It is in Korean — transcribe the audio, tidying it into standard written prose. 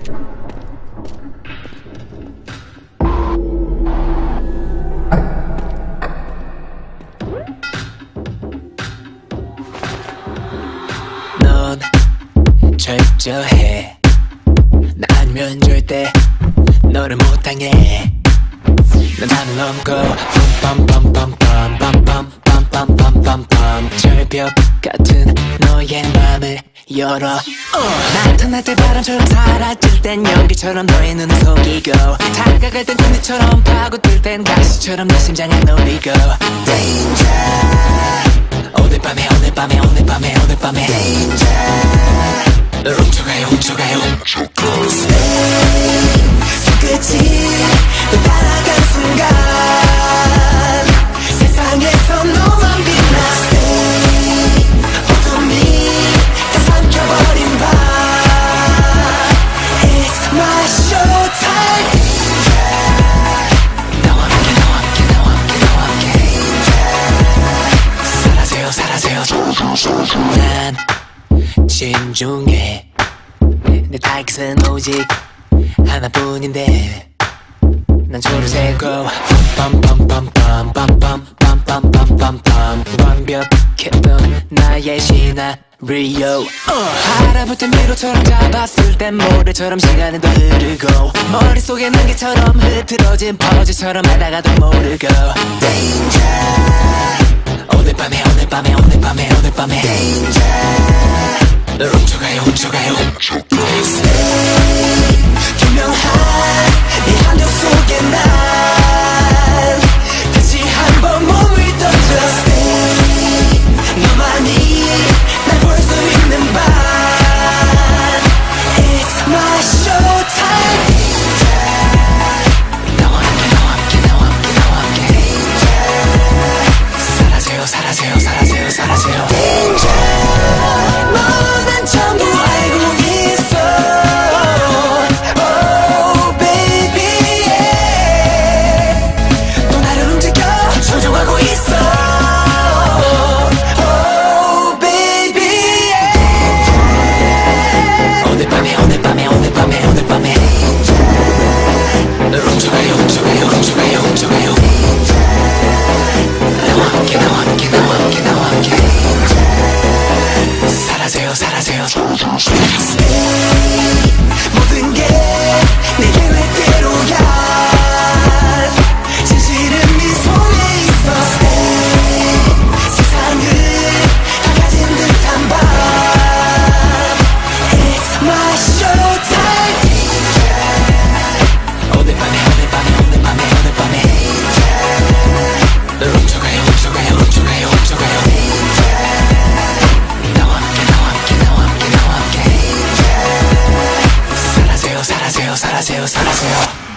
넌 철저해. 나 아니면 절대 너를 못 당해. 난 하늘 넘고 빰빰빰빰빰빰빰빰빰빰빰 절벽 같은 너의 맘을 열어. 나타날 때 바람처럼 사라질 땐 연기처럼 너의 눈을 속이고, 다가갈 땐 군대처럼 파고들 땐 가시처럼 내 심장을 노리고. Danger. 오늘 밤에 오늘 밤에 오늘 밤에 오늘 밤에 Danger. 널 훔쳐가요 훔쳐가요. Stay. 손끝이 너 따라간 순간 세상에서 너만 빛나. Stay. 어둠이 다 삼켜버린 밤 It's my show time. 나와 함께 나와 함께 나와 함께 나와 함께 사라져요 사라져요. 난 신중해. 내 타깃은 오직 하나뿐인데 난 초를 세고 빰빰빰빰빰빰빰빰빰빰 완벽했던 나의 시나리오. 알아볼 미로처럼 잡았을 땐 모래처럼 시간은 더 흐르고, 머릿속에 난개처럼 흐트러진 퍼즐처럼 하다가도 모르고. Danger. 오늘 밤에 오늘 밤에 오늘 밤에 오늘 밤에 Danger. 널 훔쳐가요 훔쳐가요. Stay. 투명한 이 한쪽 속에 난 다시 한번 몸을 던져. Stay. 너만이 날 볼 수 있는 밤 It's my show time. 나와 함께 나와 함께 나와 함께 나와 함께 사라져요 사라져요 사라져요 사라져요. Danger. 넌 전부 알고 있어. Oh baby yeah. 또 나를 움직여 조종하고 있어. Oh baby yeah. 오늘 밤에 오늘 밤에 오늘 밤에 오늘 밤에 널 훔쳐가요 훔쳐가요 훔쳐가요 훔쳐가요. 나와 함께 나와 함께 나와 함께 나와 함께 사라져요 사라져요. Stay. 모든 게 내 계획대로야. 진실은 네 손에 있어. Stay. 세상을 다 가진 듯한 밤 It's my show time. 오늘 밤에 오늘 밤에 오늘 밤에 오늘 밤에 널 훔쳐가요 훔쳐가요 훔쳐가요 훔쳐가요. 나와 함께 나와 함께 나와 함께 나와 함께 사라져요 사라져요 사라져요 사라져요.